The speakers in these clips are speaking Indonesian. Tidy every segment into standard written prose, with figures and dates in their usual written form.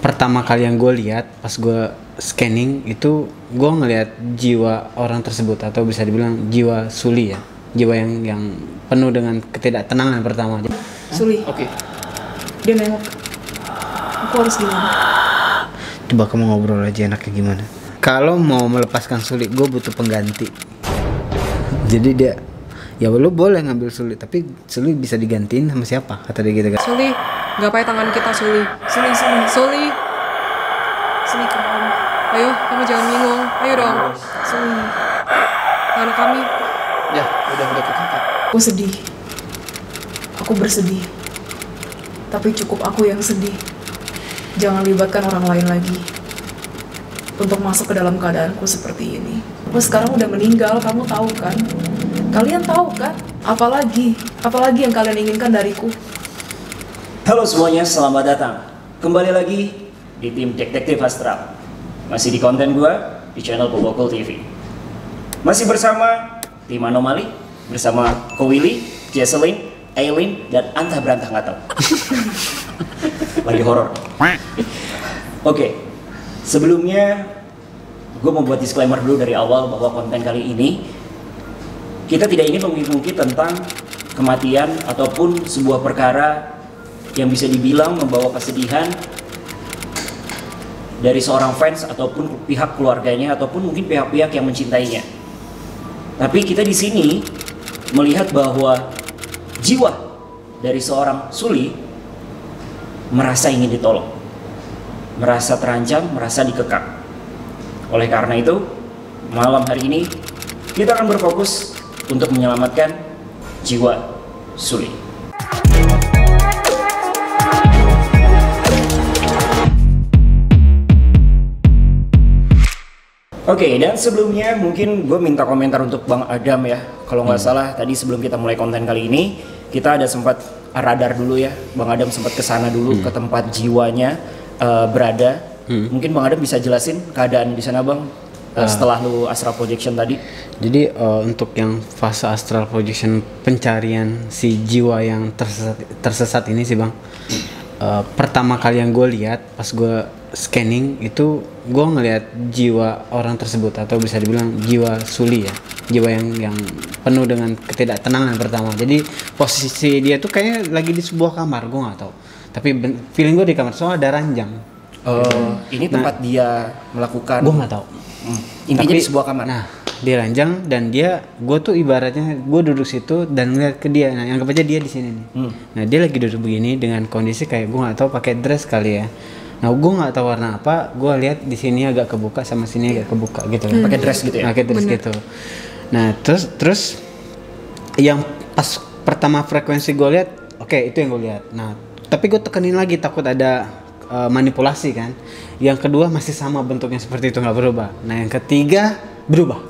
pertama kali yang gue lihat pas gue scanning itu gue ngelihat jiwa orang tersebut, atau bisa dibilang jiwa Suli ya, jiwa yang penuh dengan ketidaktenangan pertama. Suli. Oke. Dia nengok. Aku harus gimana? Coba kamu ngobrol aja enaknya gimana. Kalau mau melepaskan Suli, gue butuh pengganti. Jadi dia, ya lo boleh ngambil Suli, tapi Suli bisa digantiin sama siapa? Kata dia gitu kan. Suli, gapai tangan kita Suli. Suli. Suli kamu. Ayo, kamu jangan bingung. Ayo dong. Suli. Tangan kami. Ya, udah kakak. Aku sedih. Aku bersedih. Tapi cukup aku yang sedih. Jangan libatkan orang lain lagi untuk masuk ke dalam keadaanku seperti ini. Aku sekarang udah meninggal, kamu tahu kan? Kalian tahu kan? Apalagi yang kalian inginkan dariku? Halo semuanya, selamat datang kembali lagi di tim Detektif Astral. Masih di konten gua di channel Bobokul TV. Masih bersama tim Anomali, bersama Ko Willy, Jesselyn, Aileen, dan Anta Berantah nggak tahu. Lagi horor. Oke, sebelumnya gue mau buat disclaimer dulu dari awal bahwa konten kali ini kita tidak ingin mengungkit tentang kematian ataupun sebuah perkara yang bisa dibilang membawa kesedihan dari seorang fans ataupun pihak keluarganya ataupun mungkin pihak-pihak yang mencintainya. Tapi kita di sini melihat bahwa jiwa dari seorang Suli merasa ingin ditolong, merasa terancam, merasa dikekang. Oleh karena itu, malam hari ini kita akan berfokus untuk menyelamatkan jiwa Suli. Oke, dan sebelumnya mungkin gue minta komentar untuk Bang Adam ya. Kalau nggak salah tadi sebelum kita mulai konten kali ini, kita ada sempat radar dulu ya. Bang Adam sempat kesana dulu ke tempat jiwanya berada. Mungkin Bang Adam bisa jelasin keadaan di sana Bang setelah lu astral projection tadi. Jadi untuk yang fase astral projection pencarian si jiwa yang tersesat ini sih Bang, pertama kali yang gue lihat pas gue scanning itu gue ngelihat jiwa orang tersebut, atau bisa dibilang jiwa Suli ya, jiwa yang penuh dengan ketidaktenangan pertama. Jadi posisi dia tuh kayak lagi di sebuah kamar, gue nggak tahu, tapi feeling gue di kamar soalnya ada ranjang. Ini tempat dia melakukan. Gue nggak tahu. Intinya tapi di sebuah kamar. Nah, dia ranjang dan gue tuh ibaratnya gue duduk situ dan ngeliat ke dia. Nah, anggap aja dia di sini nih. Nah, dia lagi duduk begini dengan kondisi kayak gue nggak tahu pakai dress kali ya. Nah, gue nggak tahu warna apa. Gue lihat di sini agak kebuka sama sini agak kebuka gitu. Pakai dress gitu ya. Pakai dress gitu. Nah, terus yang pas pertama frekuensi gue lihat, oke, itu yang gue lihat. Nah, tapi gue tekenin lagi takut ada manipulasi kan. Yang kedua masih sama bentuknya seperti itu, nggak berubah. Nah, yang ketiga berubah.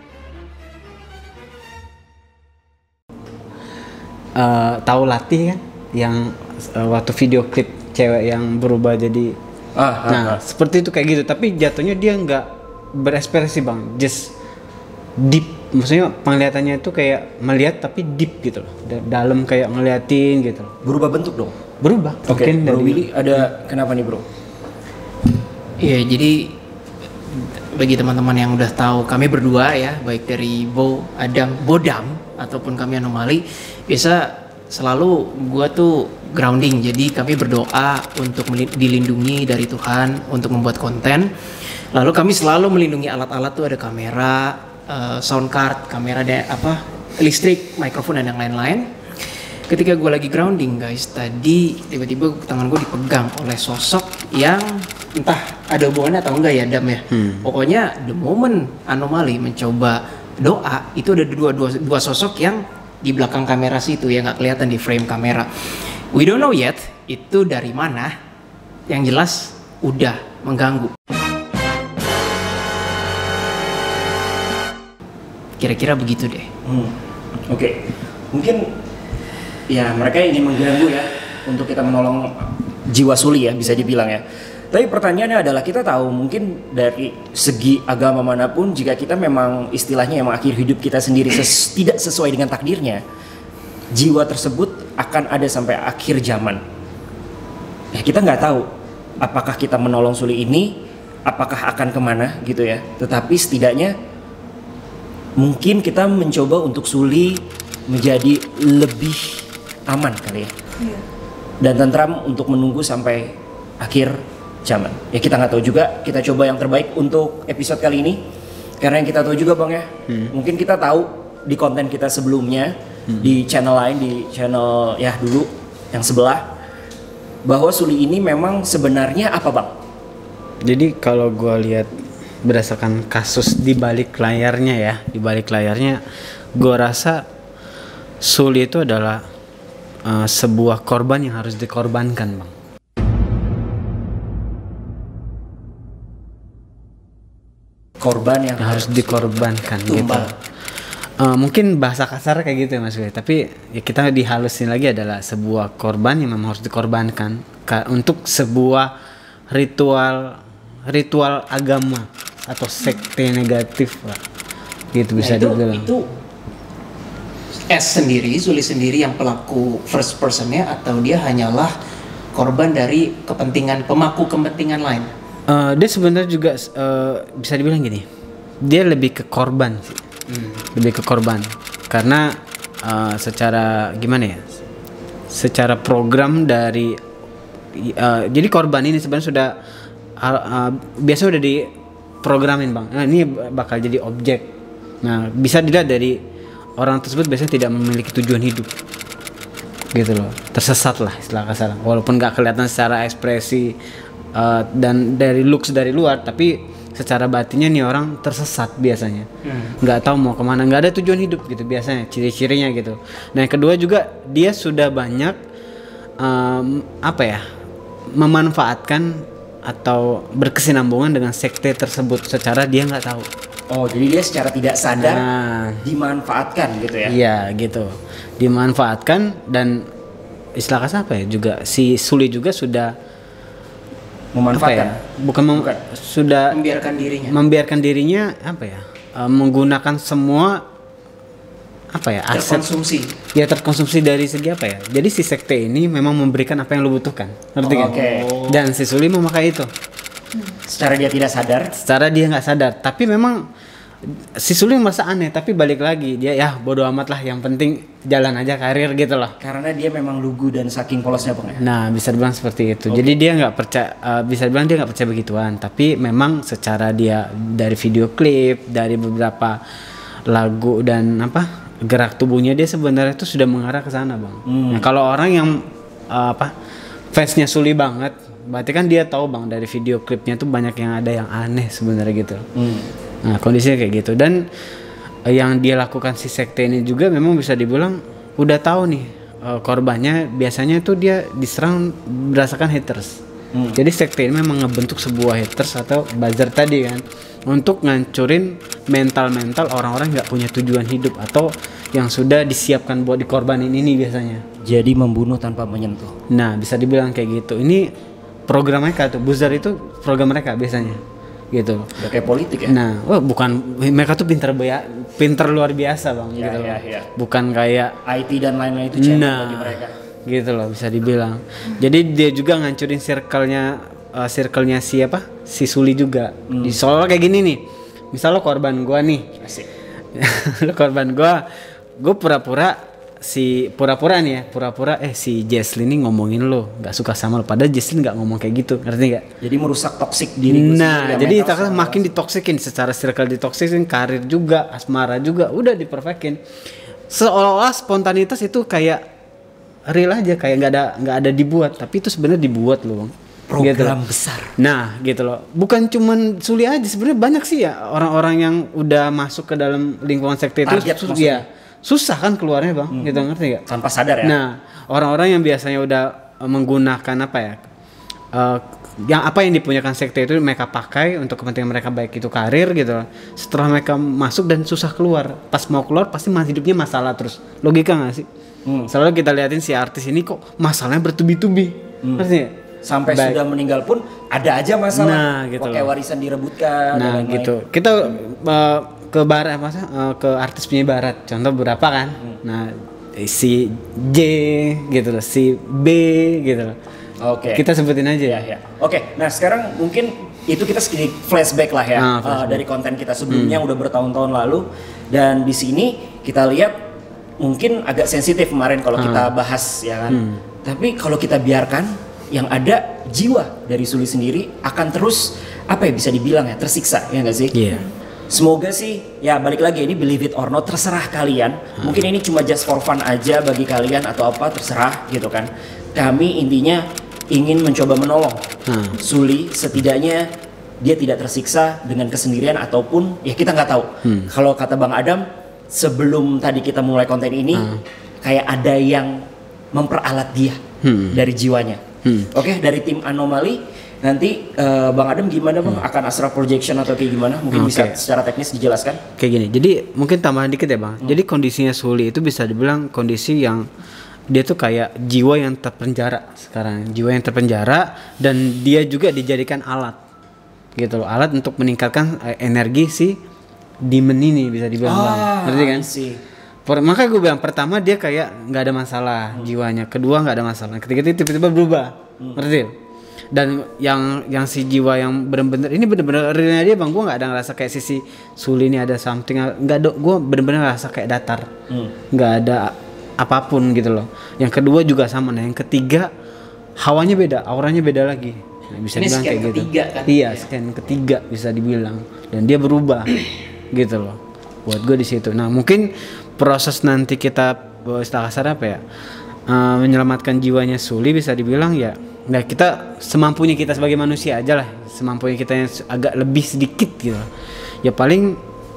Tahu Latih kan yang waktu video klip cewek yang berubah jadi seperti itu kayak gitu, tapi jatuhnya dia nggak berekspresi Bang, just deep, maksudnya penglihatannya itu kayak melihat tapi deep gitu loh, dalam kayak ngeliatin gitu loh. Berubah bentuk dong? Berubah. Oke, Bro Willy ada kenapa nih Bro? Iya, jadi bagi teman-teman yang udah tahu kami berdua ya, baik dari Bodam ataupun kami Anomali, biasa selalu gua tuh grounding. Jadi kami berdoa untuk dilindungi dari Tuhan untuk membuat konten. Lalu kami selalu melindungi alat-alat tuh, ada kamera, sound card, kamera listrik, mikrofon dan yang lain-lain. Ketika gue lagi grounding guys, tadi tiba-tiba tangan gue dipegang oleh sosok yang entah ada hubungannya atau enggak ya Dam ya. Pokoknya the moment Anomali mencoba doa, itu ada dua sosok yang di belakang kamera situ yang nggak kelihatan di frame kamera. We don't know yet itu dari mana. Yang jelas udah mengganggu. Kira-kira begitu deh. Oke. Mungkin ya mereka ingin mengganggu ya untuk kita menolong jiwa Suli ya, bisa dibilang ya. Tapi pertanyaannya adalah, kita tahu mungkin dari segi agama manapun, jika kita memang istilahnya yang akhir hidup kita sendiri tidak sesuai dengan takdirnya, jiwa tersebut akan ada sampai akhir zaman. Ya kita nggak tahu apakah kita menolong Suli ini, apakah akan kemana gitu ya. Tetapi setidaknya mungkin kita mencoba untuk Suli menjadi lebih aman kali ya. Iya. Dan tentram untuk menunggu sampai akhir zaman. Ya kita nggak tahu juga, kita coba yang terbaik untuk episode kali ini. Karena yang kita tahu juga Bang ya, mungkin kita tahu di konten kita sebelumnya, di channel lain, di channel ya dulu yang sebelah, bahwa Suli ini memang sebenarnya apa Bang? Jadi kalau gue lihat berdasarkan kasus di balik layarnya ya, gue rasa Suli itu adalah sebuah korban yang harus dikorbankan Bang. Korban yang harus dikorbankan gitu. Mungkin bahasa kasar kayak gitu ya Mas Willy, tapi ya kita dihalusin lagi adalah sebuah korban yang memang harus dikorbankan untuk sebuah ritual agama atau sekte negatif lah. Gitu bisa dibilang. Itu Suli sendiri yang pelaku first personnya, atau dia hanyalah korban dari pemangku kepentingan lain? Dia sebenarnya juga bisa dibilang gini, dia lebih ke korban sih. Lebih ke korban karena secara gimana ya, secara program dari jadi korban ini sebenarnya sudah biasa udah diprogramin Bang. Nah, ini bakal jadi objek. Nah, bisa dilihat dari orang tersebut biasanya tidak memiliki tujuan hidup gitu loh, tersesat lah istilah kasar, walaupun nggak kelihatan secara ekspresi dan dari looks dari luar, tapi secara batinnya nih orang tersesat biasanya, nggak tahu mau kemana, nggak ada tujuan hidup gitu biasanya ciri-cirinya gitu. Nah yang kedua juga dia sudah banyak memanfaatkan atau berkesinambungan dengan sekte tersebut secara dia nggak tahu. Oh jadi dia secara tidak sadar dimanfaatkan gitu ya? Iya gitu, dimanfaatkan, dan istilah kasar apa ya juga, si Suli juga sudah memanfaatkan, bukan. Sudah membiarkan dirinya menggunakan semua aset terkonsumsi dari segi jadi si sekte ini memang memberikan apa yang lo butuhkan, ngerti kan? Dan si Suli memakai itu secara dia tidak sadar, dia nggak sadar, tapi memang si Suli merasa aneh, tapi balik lagi dia ya bodo amat lah, yang penting jalan aja karir gitu loh, karena dia memang lugu dan saking polosnya Bang ya. Nah bisa dibilang seperti itu. Jadi dia nggak percaya, bisa dibilang dia nggak percaya begituan, tapi memang secara dia dari video klip, dari beberapa lagu dan gerak tubuhnya dia sebenarnya itu sudah mengarah ke sana Bang. Nah kalau orang yang fansnya Suli banget, berarti kan dia tahu Bang dari video klipnya tuh banyak yang ada yang aneh sebenarnya gitu. Nah kondisinya kayak gitu, dan yang dia lakukan si sekte ini juga memang bisa dibilang udah tahu nih korbannya biasanya itu dia diserang berdasarkan haters. Jadi sekte ini memang ngebentuk sebuah haters atau buzzer tadi kan, untuk ngancurin mental orang-orang nggak punya tujuan hidup atau yang sudah disiapkan buat dikorbanin ini biasanya. Jadi membunuh tanpa menyentuh. Nah bisa dibilang kayak gitu. Ini program mereka tuh, buzzer itu program mereka biasanya. Gitu. Udah kayak politik ya. Nah, bukan, mereka tuh pinter luar biasa Bang gitu loh. Bukan kayak IT dan lain-lain itu bagi mereka. Gitu loh bisa dibilang. Jadi dia juga ngancurin circle-nya si Suli juga. Di soal kayak gini nih. Misal lo korban gua nih. Asik. Lo korban gua pura-pura si Jesslyn nih ngomongin lo nggak suka sama lo, padahal Jesslyn nggak ngomong kayak gitu, ngerti nggak? Jadi merusak toksik diri gue. Nah jadi kita makin ditoksikin, secara circle ditoksikin, karir juga, asmara juga udah diperfekin, seolah-olah spontanitas itu kayak real aja, kayak nggak ada dibuat, tapi itu sebenarnya dibuat loh Bang. Program gitu besar. Nah gitu loh, bukan cuman Suli aja, sebenarnya banyak sih ya orang-orang yang udah masuk ke dalam lingkungan sekte itu susah kan keluarnya Bang, gitu, ngerti gak? Tanpa sadar ya. Nah orang-orang yang biasanya udah menggunakan yang dipunyakan sekte itu mereka pakai untuk kepentingan mereka, baik itu karir gitu. Setelah mereka masuk dan susah keluar, pas mau keluar pasti hidupnya masalah terus. Logika gak sih? Selalu kita liatin si artis ini kok masalahnya bertubi-tubi, ngerti gak? Sampai sudah meninggal pun ada aja masalah. Gitu kayak warisan direbutkan. Nah dan gitu. Kita ke barat ke artis penyanyi barat contoh berapa kan. Nah si J gitu loh, si B gitu loh, Oke. Kita sebutin aja ya. Ya. Oke, nah sekarang mungkin itu kita sedikit flashback lah ya dari konten kita sebelumnya udah bertahun-tahun lalu, dan di sini kita lihat mungkin agak sensitif kemarin kalau kita bahas ya kan. Tapi kalau kita biarkan, yang ada jiwa dari Suli sendiri akan terus apa ya bisa dibilang ya tersiksa ya nggak sih? Iya. Semoga sih ya balik lagi ini believe it or not terserah kalian. Mungkin ini cuma just for fun aja bagi kalian atau apa terserah gitu kan. Kami intinya ingin mencoba menolong Suli, setidaknya dia tidak tersiksa dengan kesendirian ataupun ya kita nggak tahu. Kalau kata Bang Adam sebelum tadi kita mulai konten ini kayak ada yang memperalat dia dari jiwanya. Oke, dari tim Anomali nanti Bang Adam gimana Bang akan astral projection atau kayak gimana? Mungkin bisa secara teknis dijelaskan? Kayak gini. Jadi mungkin tambahan dikit ya Bang. Jadi kondisinya Suli itu bisa dibilang kondisi yang dia tuh kayak jiwa yang terpenjara sekarang. Jiwa yang terpenjara dan dia juga dijadikan alat. Gitu loh. Alat untuk meningkatkan energi si demon ini bisa dibilang Bang. Ngerti kan? Makanya gue bilang pertama dia kayak nggak ada masalah jiwanya. Kedua nggak ada masalah. Ketiga itu tiba-tiba berubah. Ngerti? Dan yang si jiwa yang benar-benar ini benar-benar realnya dia Bang, gue nggak ada ngerasa kayak sisi Suli ini ada something, nggak ada, gue benar-benar ngerasa kayak datar, nggak ada apapun gitu loh. Yang kedua juga sama, nah yang ketiga hawanya beda, auranya beda lagi, nah, bisa dibilang kayak gitu. Kan? Iya, scan ketiga bisa dibilang, dan dia berubah gitu loh. Buat gue di situ. Nah mungkin proses nanti kita istilah kasar apa ya, menyelamatkan jiwanya Suli bisa dibilang ya. Nah kita semampunya kita sebagai manusia aja lah, semampunya kita yang agak lebih sedikit gitu. Ya paling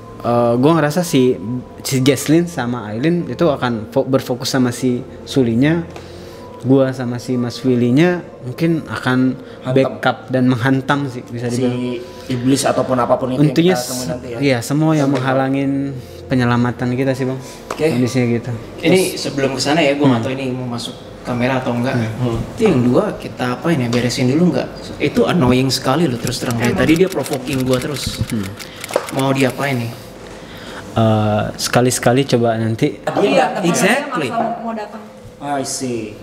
gue ngerasa si Jesslyn sama Aileen itu akan berfokus sama si Sulinya, gue sama si Mas Willy-nya mungkin akan backup dan menghantam sih bisa dibilang. Si iblis ataupun apapun itu intinya yang kita temuin nanti ya. Iya semua yang menghalangin penyelamatan kita sih Bang. Kondisinya gitu. Ini sebelum kesana ya gue nggak tahu ini mau masuk kamera atau enggak. Itu yang dua kita apa ini beresin dulu enggak? Itu annoying sekali loh terus terang. Tadi dia provoking gua terus. Mau diapain nih? Sekali-sekali coba nanti. Exactly. Mau datang. I see.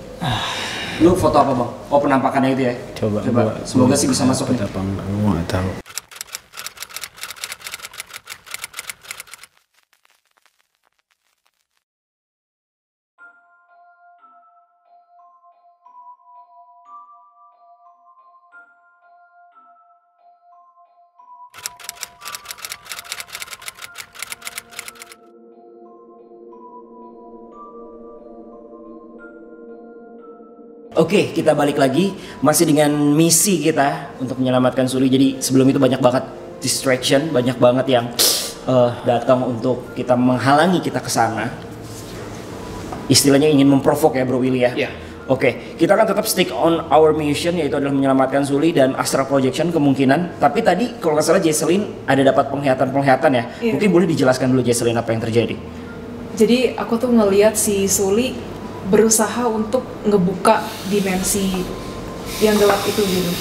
Lu foto apa Bang? Oh penampakannya itu ya? Coba. Semoga sih bisa masuk nih. Apa enggak? Gua nggak tahu. Oke, kita balik lagi masih dengan misi kita untuk menyelamatkan Suli. Jadi sebelum itu banyak banget distraction, banyak banget yang datang untuk kita menghalangi kita ke sana. Istilahnya ingin memprovok ya Bro Willy ya. Yeah. Oke, kita akan tetap stick on our mission yaitu adalah menyelamatkan Suli dan astral projection kemungkinan. Tapi tadi kalau nggak salah Jesslyn ada dapat penglihatan ya. Yeah. Mungkin boleh dijelaskan dulu Jesslyn apa yang terjadi. Jadi aku tuh ngelihat si Suli berusaha untuk ngebuka dimensi yang gelap itu gitu.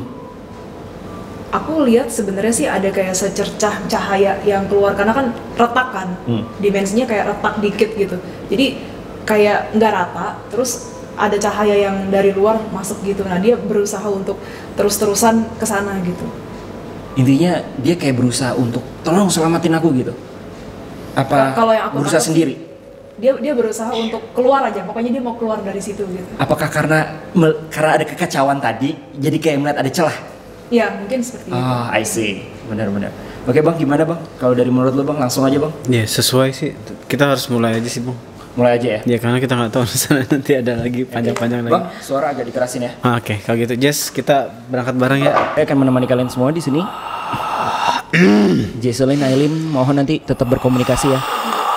Aku lihat sebenarnya sih ada kayak secercah cahaya yang keluar karena kan retak kan, dimensinya kayak retak dikit gitu. Jadi kayak nggak rata, terus ada cahaya yang dari luar masuk gitu. Nah dia berusaha untuk terus-terusan ke sana gitu. Intinya dia kayak berusaha untuk tolong selamatin aku gitu. Apa kalau yang aku berusaha sendiri? Dia berusaha untuk keluar aja, pokoknya dia mau keluar dari situ gitu. Apakah karena ada kekacauan tadi, jadi kayak melihat ada celah? Ya mungkin seperti itu. Oh, I see, benar-benar. Oke Bang, gimana Bang? Kalau dari menurut lo Bang, langsung aja Bang. Ya sesuai sih, kita harus mulai aja sih Bang. Mulai aja ya? Ya karena kita nggak tahu sana nanti ada lagi panjang-panjang lagi. Bang, suara agak dikerasin ya. Oke, kalau gitu Jess, kita berangkat bareng ya. Saya akan menemani kalian semua di sini. Jesslyn, Aileen, mohon nanti tetap berkomunikasi ya.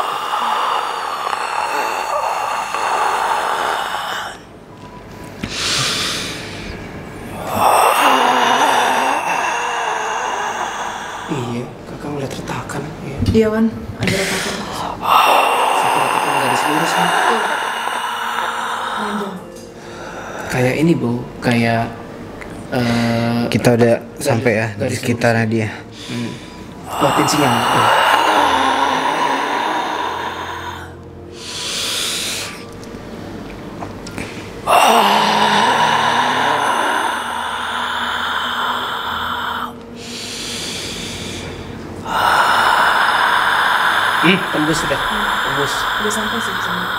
Iya kan, ada retakan. Satu retakan garis lurus kan. Kayak ini Bu, kayak kita udah sampai ya di sekitarnya dia. Kuatin sinyal. Tembus sudah. Tembus. Udah sampai sih di sana.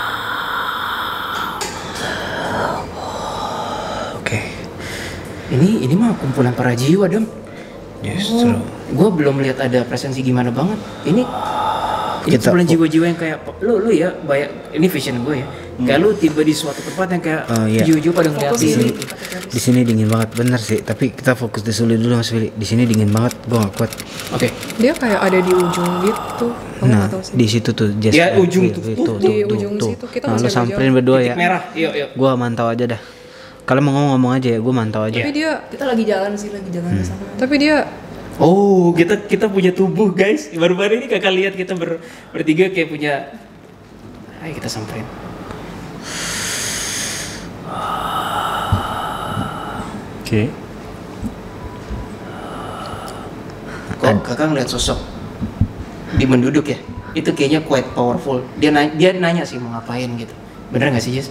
Oke. Ini mah kumpulan para jiwa, Dam. Justru. Gue belum lihat ada presensi gimana banget. Ini Kita- kumpulan jiwa-jiwa yang kayak lu ya, ini vision gue ya. Kayak lu tiba di suatu tempat yang kayak Iya. jiwa-jiwa pada Fokus ngeliatin. diri. Di sini dingin banget, bener sih. Tapi kita fokus di Suli dulu Mas Willy. Di sini dingin banget, gua gak kuat. Oke. Dia kayak ada di ujung gitu. Kamu Nah, nggak tahu sih. di situ tuh Jess. Ya, ujung tuh. Di ujung situ, kita Nah, masih lu agak samperin jauh. berdua Titik ya. merah. Yuk. Gua mantau aja dah. Kalau mau ngomong aja ya, gua mantau aja. Tapi dia Kita lagi jalan sih, lagi jalan ke sana. tapi dia Oh, kita punya tubuh, guys. Baru-baru ini kakak lihat kita bertiga kayak punya. Ayo kita samperin. Oke. Kok kakak ngeliat sosok di menduduk ya? Itu kayaknya quite powerful. Dia nanya sih mau ngapain gitu. Bener nggak sih, Jess?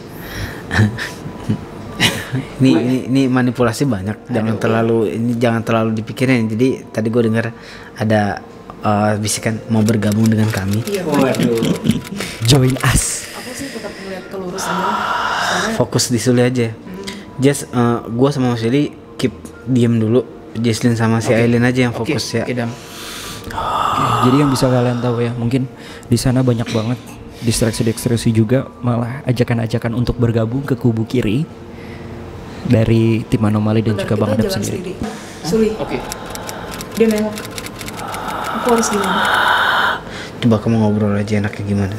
Ini manipulasi banyak. Jangan terlalu dipikirin. Jadi tadi gue dengar ada bisikan mau bergabung dengan kami. iya Waduh. Join us. Aku sih tetap ngeliat ke lurus aja. Soalnya Fokus di Suli aja. Just gue sama Mas Willy keep diem dulu. Jesslyn sama si Aileen aja yang fokus ya. Oke, Dam. Jadi yang bisa kalian tahu ya, mungkin di sana banyak banget distraksi juga, malah ajakan-ajakan untuk bergabung ke kubu kiri dari tim Anomali dan bentar, juga Bang kita Adam jalan sendiri. Suli, Oke. dia nengok. Aku harus gimana? Coba kamu ngobrol aja enaknya gimana.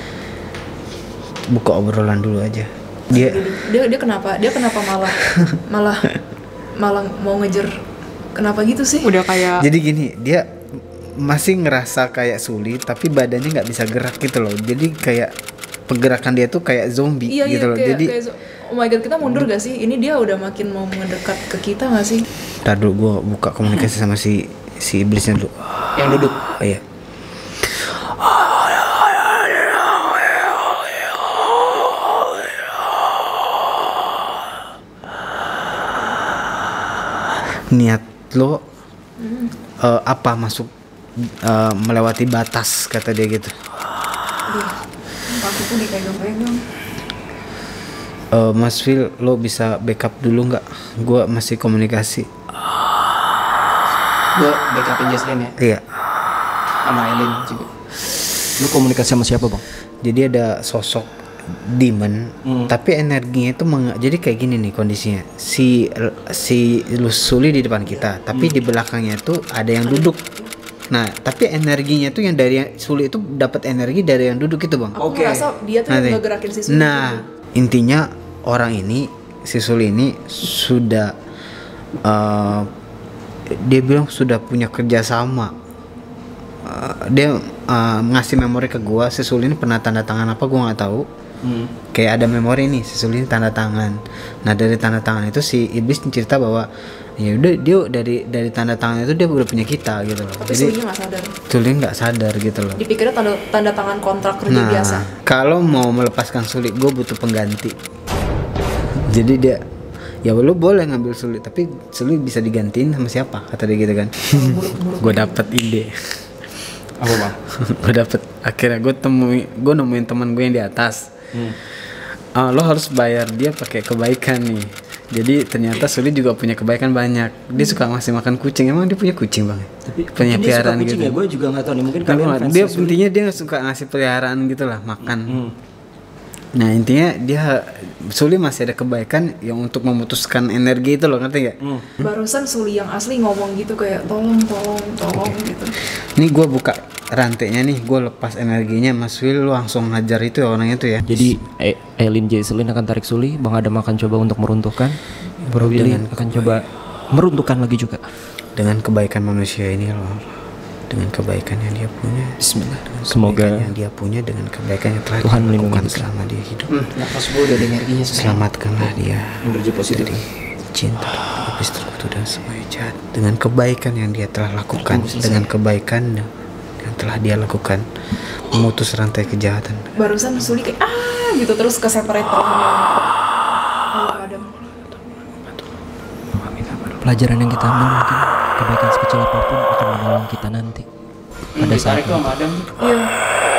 Buka obrolan dulu aja. Dia kenapa? Dia kenapa malah mau ngejar? Kenapa gitu sih? udah kayak Jadi gini, dia masih ngerasa kayak Suli tapi badannya nggak bisa gerak gitu loh. Jadi kayak pergerakan dia tuh kayak zombie Iya gitu loh. kayak, Jadi oh my god, kita mundur gak sih? Ini dia udah makin mau mendekat ke kita gak sih? ntar dulu gue buka komunikasi sama si iblisnya dulu. Yang duduk. Oh, iya. Niat lo apa masuk melewati batas kata dia gitu. Aku tuh dipegang-pegang. Mas Phil, lo bisa backup dulu nggak? Gue masih komunikasi. Gue backupin Jesslyn ya. Iya. Sama Aileen juga. Lu komunikasi sama siapa, Bang? Jadi ada sosok demon, tapi energinya itu jadi kayak gini nih kondisinya. Si Suli di depan kita, tapi di belakangnya itu ada yang duduk. Nah, tapi energinya tuh yang dari Suli itu dapat energi dari yang duduk itu, Bang. Aku ngerasa dia tuh yang ngegerakin si Suli. Nah, intinya orang ini, si Suli ini sudah dia bilang sudah punya kerjasama. Dia ngasih memori ke gua. Si Suli ini pernah tanda tangan apa gua nggak tahu. Kayak ada memori nih, si Suli ini tanda tangan. Nah, dari tanda tangan itu si iblis cerita bahwa ya udah dia dari tanda tangan itu dia udah punya kita gitu loh. Tapi Jadi Sulinya gak sadar. Suli nggak sadar gitu loh. Dipikirnya tanda tangan kontrak kerja Nah, biasa. kalau mau melepaskan Suli, gue butuh pengganti. Jadi dia, ya lu boleh ngambil Suli, tapi Suli bisa digantiin sama siapa? Kata dia gitu kan. Gue dapet ide. Apa, Bang? Gue dapet. Akhirnya gue nemuin teman gue yang di atas. Lo harus bayar dia pakai kebaikan nih. Jadi ternyata Suli juga punya kebaikan banyak. Dia suka ngasih makan kucing. Emang dia punya kucing, Bang? Tapi punya dia suka peliharaan kucing gitu. ya, gue juga nggak tahu nih, mungkin Tahu kalian nggak? fans Dia Suli. intinya dia suka ngasih peliharaan gitu lah, makan. Nah, intinya dia Suli masih ada kebaikan yang untuk memutuskan energi itu loh, ngerti nggak? Barusan Suli yang asli ngomong gitu kayak tolong gitu. Ini gue buka rantainya nih, gue lepas energinya, Mas Will lu langsung ngajar itu ya orang itu ya. Jadi Aileen Jesslyn akan tarik Suli, Bang Adam akan coba untuk meruntuhkan, Bro Willy akan coba meruntuhkan lagi juga. Dengan kebaikan manusia ini loh, dengan kebaikan yang dia punya, Bismillah. dengan Semoga kebaikan yang dia punya, dengan kebaikan yang telah Tuhan dia melindungi lakukan kita. selama dia hidup. Nafas gue udah ada energinya sekarang. Selamatkanlah dia Energi positif. dari cinta, habis terkutuk dan semua jahat. Dengan kebaikan yang dia telah lakukan, dengan kebaikan yang telah dia lakukan, memutus rantai kejahatan. Barusan Suli kayak gitu terus ke separate Adam. pelajaran yang kita ambil mungkin kebaikan sekecil apapun akan menolong kita nanti pada saat Ditarik tuh sama Adam. Iya.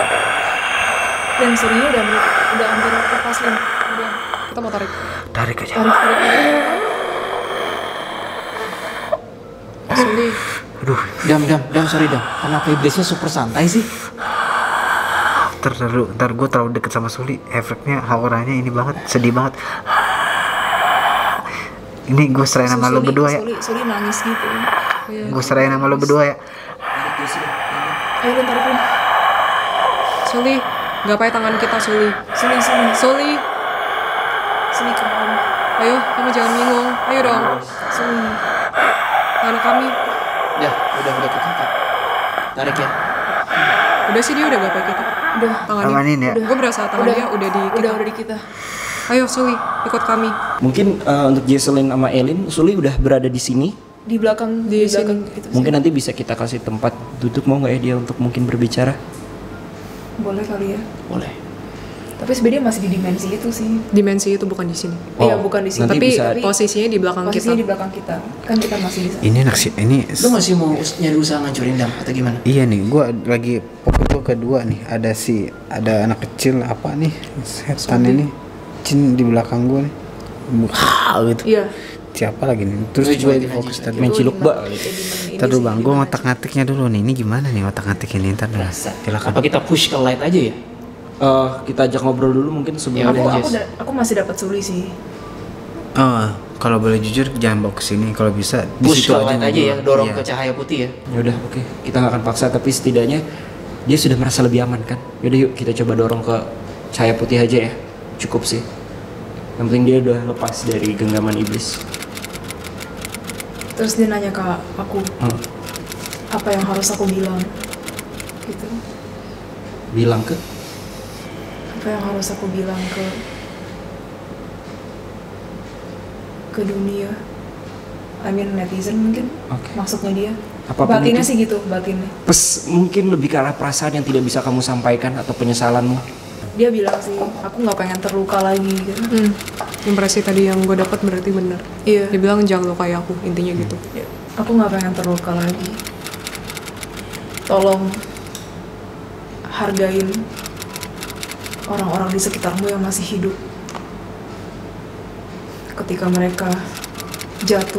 Dan Sulinya udah hampir lepas Lin. Udah, kita mau tarik. Tarik aja. Tarik. Suli. Aduh, Dam, sorry Dam. Kenapa iblisnya super santai sih? Ntar gue terlalu deket sama Suli, efeknya auranya ini banget, sedih banget. Ini gue serahin sama lo berdua ya. Suli nangis gitu. Gue serahin sama lo berdua ya. Ayo Lin, tarik Lin. Suli, gapai tangan kita Suli. Suli, come on. ayo kamu jangan bingung. Ayo dong. Suli. Tangan kami. Udah kakak. Tarik ya. Udah sih dia udah gapai kita. Udah. Tangannya. Amanin ya. Gue berasa tangan dia udah di kita. Udah di kita. Ayo Suli, ikut kami. Mungkin untuk Jesselyn sama Elin, Suli udah berada di sini. Di belakang Di belakang sini. itu. Mungkin nanti bisa kita kasih tempat duduk, mau nggak ya dia untuk mungkin berbicara? Boleh kali ya. Boleh. Tapi sebenarnya masih di dimensi itu sih. Dimensi itu bukan di sini. Iya, bukan di sini. nanti Tapi bisa posisinya di belakang kita. Posisinya di belakang kita. Kan kita masih di sana. Ini enak sih, ini. Lu masih mau nyari usaha ngancurin Dam atau gimana? Iya nih, gue lagi fokus gue kedua nih. Ada anak kecil apa nih, setan ini, Cin di belakang gue nih. Gitu. Iya. Siapa lagi nih? Terus Gue gue coba di fokus tadi. main ciluk bak. Ntar dulu bang, gue ngotak-ngatiknya dulu nih. Ini gimana nih ngotak-ngatik ini? Ntar dulu. Silakan. Apa kita push ke light aja ya? Kita ajak ngobrol dulu mungkin sebelum Ya udah, Jess. Aku masih dapat Suli sih. Oh, kalau boleh jujur jangan bawa ke sini. Kalau bisa di Push situ ke light aja ya, ngobrol. dorong Iya. ke cahaya putih ya. Ya udah, oke. Kita nggak akan paksa, tapi setidaknya dia sudah merasa lebih aman kan. Yaudah yuk kita coba dorong ke cahaya putih aja ya. Cukup sih. Yang penting dia udah lepas dari genggaman iblis. Terus dia nanya ke aku, apa yang harus aku bilang? Gitu. Bilang ke Apa yang harus aku bilang ke dunia? I mean netizen mungkin. Oke. Maksudnya dia. Apapun batinnya itu. sih gitu, batinnya. mungkin lebih ke arah perasaan yang tidak bisa kamu sampaikan atau penyesalanmu. Dia bilang sih, aku nggak pengen terluka lagi gitu. Impresi tadi yang gue dapat berarti benar. Iya. Dia bilang jangan lukai aku, intinya gitu. Aku nggak pengen terluka lagi. Tolong hargain orang-orang di sekitarmu yang masih hidup. Ketika mereka jatuh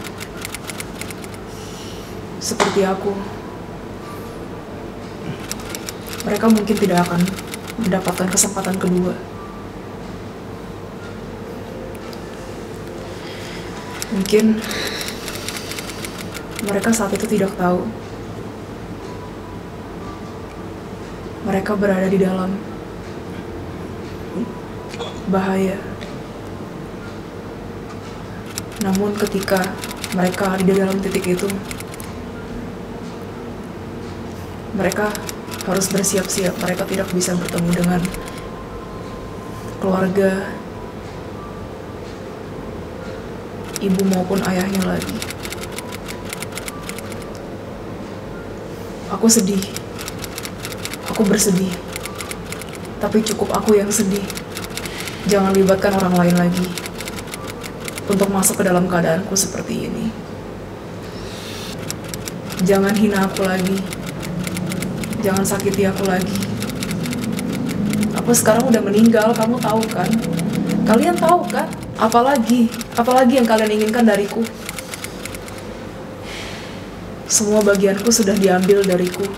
seperti aku, mereka mungkin tidak akan mendapatkan kesempatan kedua. Mungkin mereka saat itu tidak tahu mereka berada di dalam bahaya. Namun ketika mereka di dalam titik itu, mereka harus bersiap-siap. Mereka tidak bisa bertemu dengan keluarga, ibu maupun ayahnya lagi. Aku sedih. Aku bersedih. Tapi cukup aku yang sedih. Jangan libatkan orang lain lagi untuk masuk ke dalam keadaanku seperti ini. Jangan hina aku lagi. Jangan sakiti aku lagi. Aku sekarang udah meninggal, kamu tahu kan? Kalian tahu kan? Apalagi yang kalian inginkan dariku? Semua bagianku sudah diambil dariku.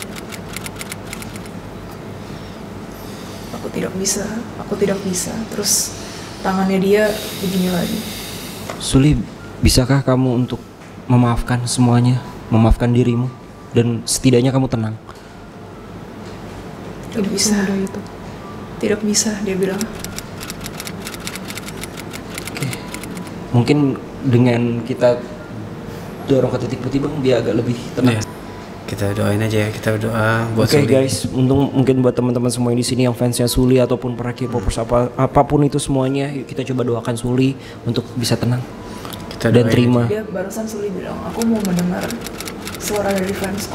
Aku tidak bisa. Terus tangannya dia begini lagi. Suli, bisakah kamu untuk memaafkan semuanya, memaafkan dirimu, dan setidaknya kamu tenang? Tidak bisa. Semudah itu. Tidak bisa, dia bilang. Oke. Mungkin dengan kita dorong ke titik putih bang, dia agak lebih tenang. Iya. Kita doain aja ya, kita berdoa buat Oke Suli. guys, mungkin buat teman-teman semua yang di sini yang fansnya Suli ataupun para K-popers apapun itu semuanya, yuk kita coba doakan Suli untuk bisa tenang Kita dan doain terima. Dia barusan Suli bilang, aku mau mendengar suara dari fansku.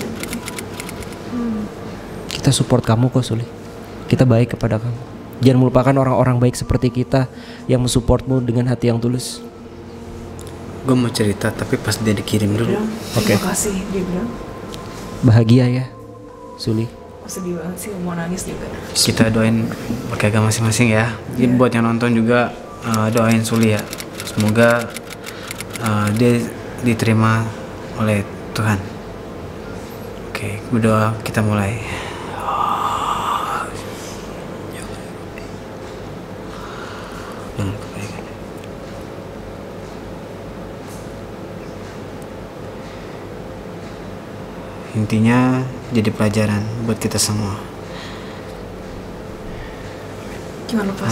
Kita support kamu kok Suli. Kita baik kepada kamu. Jangan melupakan orang-orang baik seperti kita yang mensupportmu dengan hati yang tulus. Gue mau cerita tapi pas dia dikirim dulu. Bilang, Oke. terima kasih, dia bilang. Bahagia ya, Suli. Aku sedih banget sih, mau nangis juga. Kita doain pakai agama masing-masing ya. Jadi buat yang nonton juga doain Suli ya. Semoga dia diterima oleh Tuhan. Oke, berdoa, kita mulai. Intinya jadi pelajaran buat kita semua. Jangan lepas.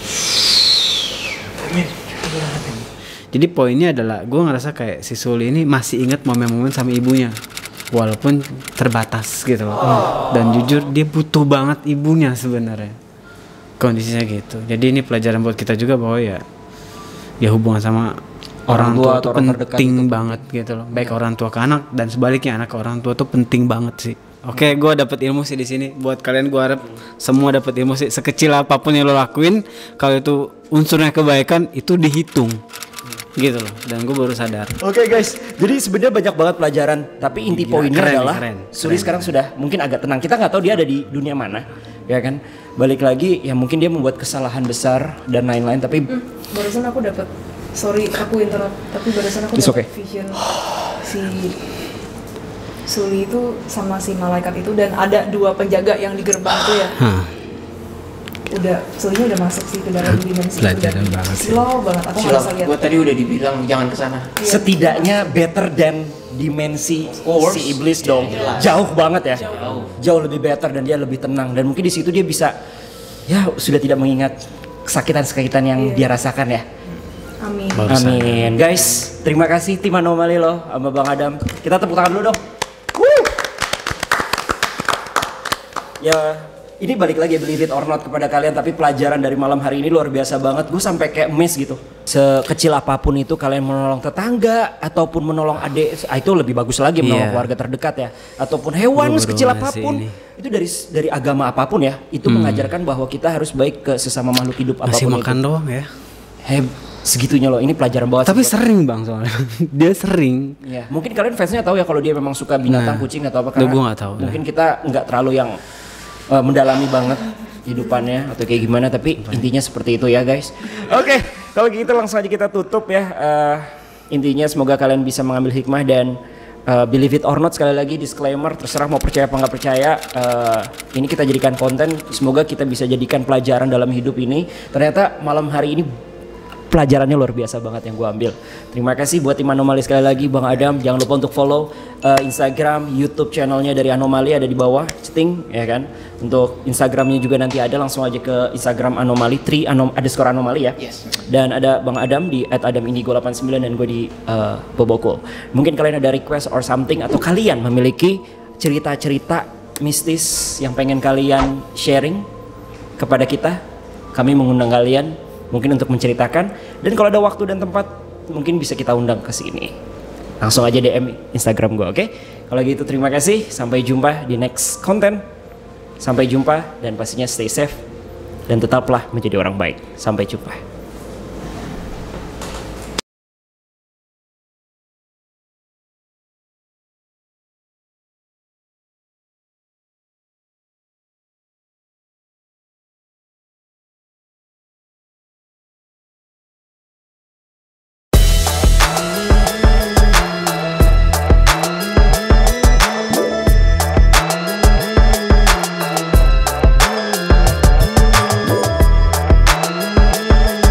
Amin. Jadi poinnya adalah gue ngerasa kayak si Suli ini masih ingat momen-momen sama ibunya, walaupun terbatas gitu loh. Dan jujur dia butuh banget ibunya sebenarnya, kondisinya gitu. Jadi ini pelajaran buat kita juga bahwa ya hubungan sama orang tua tuh penting banget gitu loh. Baik orang tua ke anak dan sebaliknya anak ke orang tua tuh penting banget sih. Oke, gue dapet ilmu sih di sini. Buat kalian gue harap semua dapet ilmu sih. Sekecil apapun yang lo lakuin, kalau itu unsurnya kebaikan itu dihitung, gitu loh. Dan gue baru sadar. Oke guys, jadi sebenarnya banyak banget pelajaran. Tapi inti poinnya adalah Suli sekarang sudah mungkin agak tenang. Kita nggak tahu dia ada di dunia mana, ya kan? Balik lagi, ya mungkin dia membuat kesalahan besar dan lain-lain. Tapi barusan aku dapat. Sorry, aku interrupt. Tapi barusan aku dapat vision si Suli itu sama si malaikat itu dan ada 2 penjaga yang di gerbang itu ya. Udah, Sulinya udah masuk sih ke dalam dimensi. Pelajaran banget sih. Slow banget. Aku nggak bisa lihat. Gue tadi udah dibilang jangan kesana. setidaknya better than dimensi si iblis dong. Jauh banget ya. Jauh lebih better dan dia lebih tenang dan mungkin di situ dia bisa ya sudah tidak mengingat kesakitan-kesakitan yang dia rasakan ya. Amin. Amin. Guys, terima kasih tim Anomali loh sama Bang Adam. Kita tepuk tangan dulu dong. Ya, ini balik lagi believe it or not kepada kalian, tapi pelajaran dari malam hari ini luar biasa banget. Gue sampai kayak miss gitu. Sekecil apapun itu kalian menolong tetangga ataupun menolong adik, itu lebih bagus lagi menolong keluarga terdekat ya. Ataupun hewan sekecil apapun. Itu dari agama apapun ya. Itu mengajarkan bahwa kita harus baik ke sesama makhluk hidup apapun. Masih makan doang ya. Segitunya loh, ini pelajaran banget. Tapi sering bang soalnya, dia sering. Ya, mungkin kalian fansnya tahu ya kalau dia memang suka binatang, kucing atau apa. Karena gue nggak tahu. Mungkin kita nggak terlalu yang mendalami banget hidupannya atau kayak gimana. Tapi intinya seperti itu ya guys. Oke, kalau gitu langsung aja kita tutup ya. Intinya semoga kalian bisa mengambil hikmah dan believe it or not, sekali lagi disclaimer, terserah mau percaya apa nggak percaya. Ini kita jadikan konten, semoga kita bisa jadikan pelajaran dalam hidup ini. Ternyata malam hari ini pelajarannya luar biasa banget yang gue ambil. Terima kasih buat tim Anomali sekali lagi, Bang Adam. Jangan lupa untuk follow Instagram, YouTube channelnya dari Anomali ada di bawah, ceting ya kan. Untuk Instagramnya juga nanti ada, langsung aja ke Instagram Anomali, _anomali ya. Yes. Dan ada Bang Adam di @adamindigo89 dan gue di Bobokul. Mungkin kalian ada request or something atau kalian memiliki cerita-cerita mistis yang pengen kalian sharing kepada kita, kami mengundang kalian mungkin untuk menceritakan, dan kalau ada waktu dan tempat mungkin bisa kita undang ke sini. Langsung aja DM Instagram gue, oke? Kalau gitu terima kasih, sampai jumpa di next konten. Sampai jumpa dan pastinya stay safe dan tetaplah menjadi orang baik. Sampai jumpa.